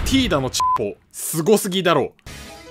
ティーダのチッポ、すごすぎだろ。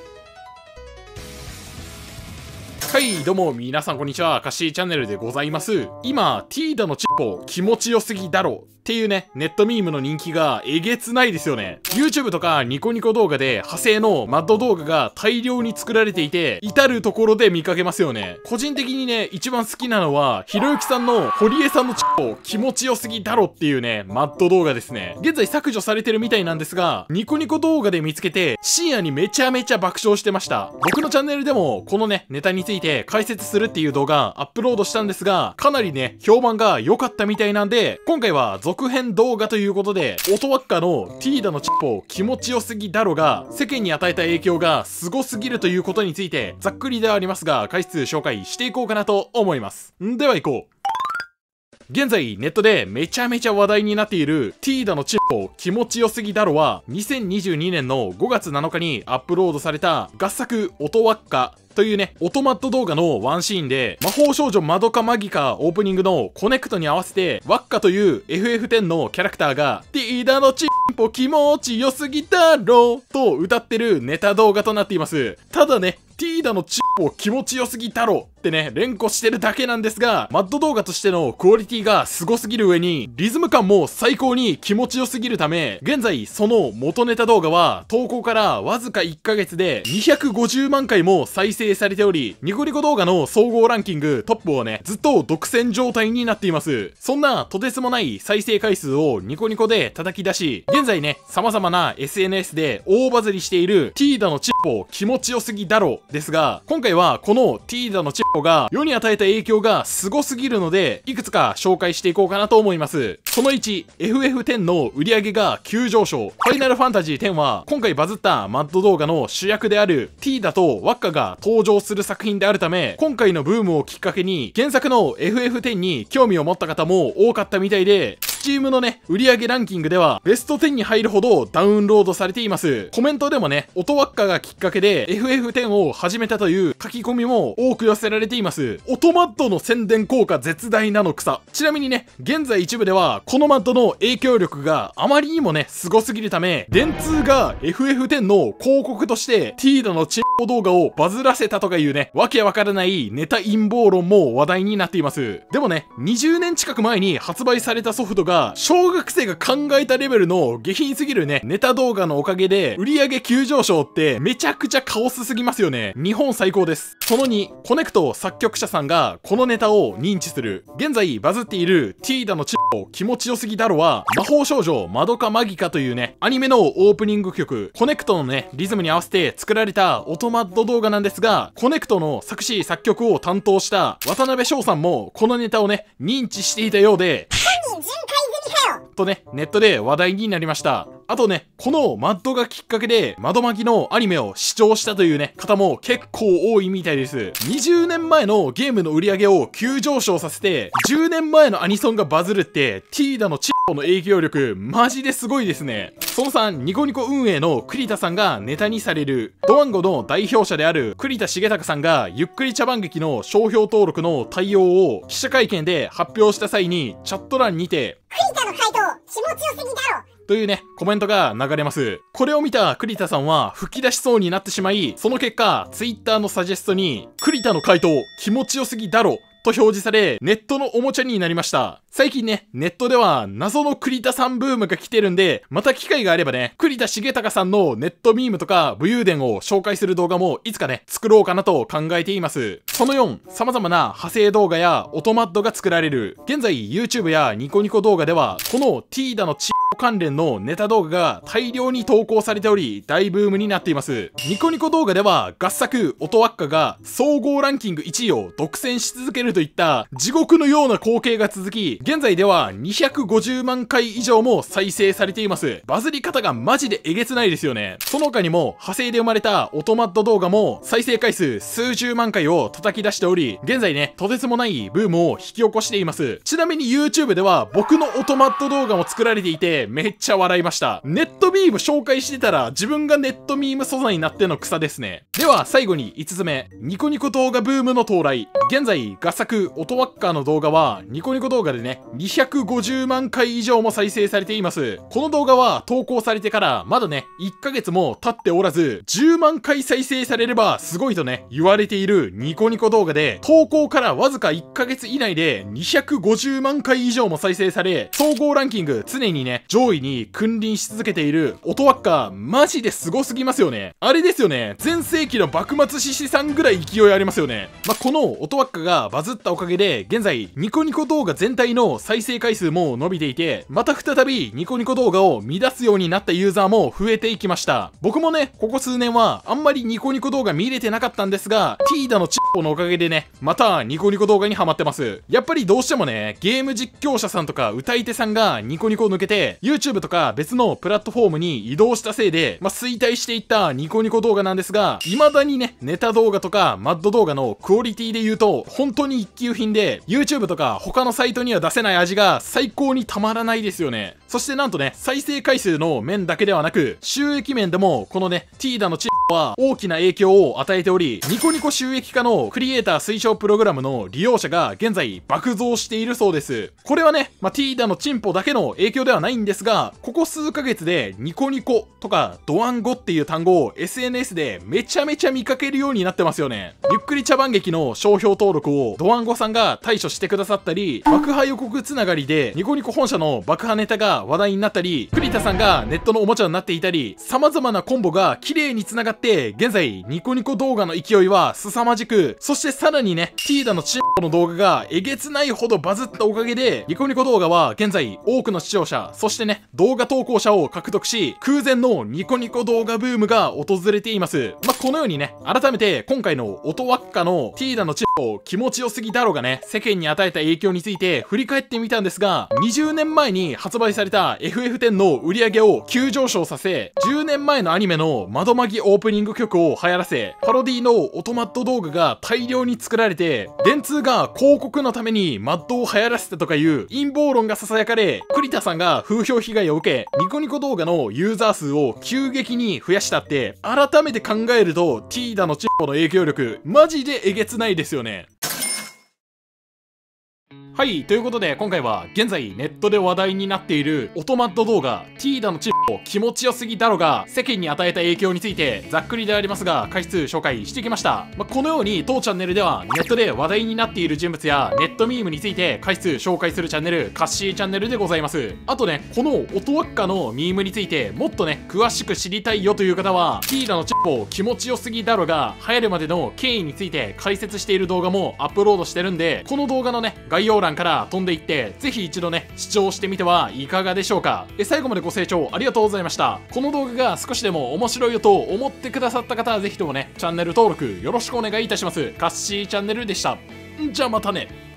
はい、どうも皆さんこんにちは、カッシーチャンネルでございます。今、ティーダのチッポ気持ちよすぎだろっていうね、ネットミームの人気がえげつないですよね。YouTube とかニコニコ動画で派生のマッド動画が大量に作られていて、至るところで見かけますよね。個人的にね、一番好きなのは、ひろゆきさんの堀江さんのチッポ気持ちよすぎだろっていうね、マッド動画ですね。現在削除されてるみたいなんですが、ニコニコ動画で見つけて、深夜にめちゃめちゃ爆笑してました。僕のチャンネルでも、このね、ネタについて解説するっていう動画アップロードしたんですが、かなりね、評判が良かったみたいなんで、今回は続編動画ということで、オトワッカのティーダのチッポ気持ちよすぎだろが、世間に与えた影響がすごすぎるということについて、ざっくりではありますが、解説紹介していこうかなと思います。では行こう。現在ネットでめちゃめちゃ話題になっているティーダのチッポ気持ちよすぎだろは2022年の5月7日にアップロードされた合作オトワッカというね、オトマット動画のワンシーンで、魔法少女マドカマギカオープニングのコネクトに合わせて、ワッカという FF10 のキャラクターが、ティーダのチッポ気持ちよすぎだろと歌ってるネタ動画となっています。ただね、ティーダのチッポ気持ちよすぎだろってね、連呼してるだけなんですが、マッド動画としてのクオリティがすごすぎる上に、リズム感も最高に気持ちよすぎるため、現在その元ネタ動画は投稿からわずか1ヶ月で250万回も再生されており、ニコニコ動画の総合ランキングトップをね、ずっと独占状態になっています。そんなとてつもない再生回数をニコニコで叩き出し、現在ね、様々な SNS で大バズりしているティーダのチッポ気持ちよすぎだろですが、今回はこのティーダのチッポが世に与えた影響がすごすぎるので、いくつか紹介していこうかなと思います。その1、FF10 の売り上げが急上昇。ファイナルファンタジー10は今回バズったマッド動画の主役であるティーダとワッカが登場する作品であるため、今回のブームをきっかけに原作の FF10 に興味を持った方も多かったみたいで、Steam のね、売上ランキングではベスト10に入るほどダウンロードされています。コメントでもね、オトワッカがきっかけで FF10 を始めたという書き込みも多く寄せられています。オトマッドの宣伝効果絶大なの草。ちなみにね、現在一部ではこのマッドの影響力があまりにもね、すごすぎるため、電通が FF10 の広告としてティーダのチッポ動画をバズらせたとかいうね、わけわからないネタ陰謀論も話題になっています。でもね、20年近く前に発売されたソフトが小学生が考えたレベルの下品すぎるね、ネタ動画のおかげで売上急上昇ってめちゃくちゃカオスすぎますよね。日本最高です。その2、コネクト作曲者さんがこのネタを認知する。現在バズっているティーダのチッポ気持ちよすぎだろは、魔法少女マドカマギカというね、アニメのオープニング曲、コネクトのね、リズムに合わせて作られたオトマッド動画なんですが、コネクトの作詞作曲を担当した渡辺翔さんもこのネタをね、認知していたようで、とね、ネットで話題になりました。あとね、このマッドがきっかけで、窓マギのアニメを視聴したというね、方も結構多いみたいです。20年前のゲームの売り上げを急上昇させて、10年前のアニソンがバズるって、ティーダのチッポの影響力、マジですごいですね。その3、ニコニコ運営の栗田さんがネタにされる。ドワンゴの代表者である栗田重孝さんが、ゆっくり茶番劇の商標登録の対応を記者会見で発表した際に、チャット欄にて、 栗田の回答、気持ちよすぎだろというね、コメントが流れます。これを見た栗田さんは吹き出しそうになってしまい、その結果、ツイッターのサジェストに、栗田の回答、気持ちよすぎだろと表示され、ネットのおもちゃになりました。最近ね、ネットでは謎の栗田さんブームが来てるんで、また機会があればね、栗田重孝さんのネットミームとか武勇伝を紹介する動画もいつかね、作ろうかなと考えています。その4、様々な派生動画やオトマッドが作られる。現在 YouTube やニコニコ動画では、このティーダのチッポ関連のネタ動画が大量に投稿されており、大ブームになっています。ニコニコ動画では合作オトワッカが総合ランキング1位を独占し続けるといった地獄のような光景が続き、現在では250万回以上も再生されています。バズり方がマジでえげつないですよね。その他にも派生で生まれたオトマッド動画も再生回数数十万回を叩き出しており、現在ね、とてつもないブームを引き起こしています。ちなみに YouTube では僕のオトマッド動画も作られていて、 めっちゃ笑いました。ネットミーム紹介してたら自分がネットミーム素材になっての草ですね。では最後に5つ目、ニコニコ動画ブームの到来。現在画作オトワッカーの動画はニコニコ動画でね250万回以上も再生されています。この動画は投稿されてからまだね1ヶ月も経っておらず、10万回再生されればすごいとね言われているニコニコ動画で、投稿からわずか1ヶ月以内で250万回以上も再生され、総合ランキング常にね上位に君臨し続けているオトワッカー、マジですごすぎますよね。あれですよね、前世紀の幕末志士さんぐらい勢いありますよね。このオトワッカがバズったおかげで現在ニコニコ動画全体の再生回数も伸びていて、また再びニコニコ動画を乱すようになったユーザーも増えていきました。僕もねここ数年はあんまりニコニコ動画見れてなかったんですが、ティーダのチッポのおかげでねまたニコニコ動画にハマってます。やっぱりどうしてもねゲーム実況者さんとか歌い手さんがニコニコを抜けて YouTube とか別のプラットフォームに移動したせいで、衰退していったニコニコ動画なんですが、未だにねネタ動画とかマッド動画のクオリティで言うと本当に一級品で、 YouTube とか他のサイトには出せない味が最高にたまらないですよね。そしてなんとね再生回数の面だけではなく収益面でもこのねティーダのチッポは大きな影響を与えており、ニコニコ収益化のクリエイター推奨プログラムの利用者が現在爆増しているそうです。これはね、ティーダのチンポだけの影響ではないんですが、ここ数ヶ月でニコニコとかドワンゴっていう単語を SNS でめちゃめちゃ見かけるようになってますよね。ゆっくり茶番劇の商標登録をドワンゴさんが対処してくださったり、爆破予告つながりでニコニコ本社の爆破ネタが話題になったり、栗田さんがネットのおもちゃになっていたり、様々なコンボが綺麗に繋がって、現在ニコニコ動画の勢いは凄まじく、そしてさらにねティーダのチンポの動画がえげつないほどバズったおかげで、ニコニコ動画は現在多くの視聴者、そしてね動画投稿者を獲得し、空前のニコニコ動画ブームが訪れています。このようにね改めて今回のオトワッカのティーダのチンポ気持ちよすぎだろうがね世間に与えた影響について振り返ってみたんですが、20年前に発売された FF10 の売り上げを急上昇させ、10年前のアニメの窓マギオープニング曲を流行らせ、パロディのオトマット動画が大量に作られて、電通が広告のためにマッドを流行らせたとかいう陰謀論が囁かれ、栗田さんが風評被害を受け、ニコニコ動画のユーザー数を急激に増やしたって、改めて考えるとティーダのチッポの影響力マジでえげつないですよね。はい、ということで今回は現在ネットで話題になっているオトマット動画ティーダのチッポ気持ちよすぎだろが世間に与えた影響についてざっくりでありますが解説紹介してきました。このように当チャンネルではネットで話題になっている人物やネットミームについて解説紹介するチャンネルカッシーチャンネルでございます。あとねこのオトワッカのミームについてもっとね詳しく知りたいよという方はティーダのチッポ気持ちよすぎだろが流行るまでの経緯について解説している動画もアップロードしてるんで、この動画のね概要欄から飛んでいってぜひ一度ね視聴してみてはいかがでしょうか。最後までご清聴ありがとうございました。この動画が少しでも面白いよと思ってくださった方はぜひともねチャンネル登録よろしくお願いいたします。カッシーチャンネルでした。じゃあまたね。